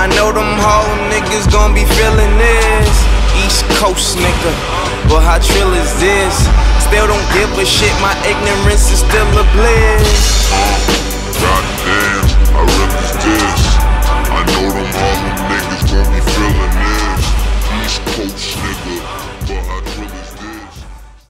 I know them whole niggas gon' be feeling this. East Coast nigga, but how trill is this? Still don't give a shit, my ignorance is still a bliss.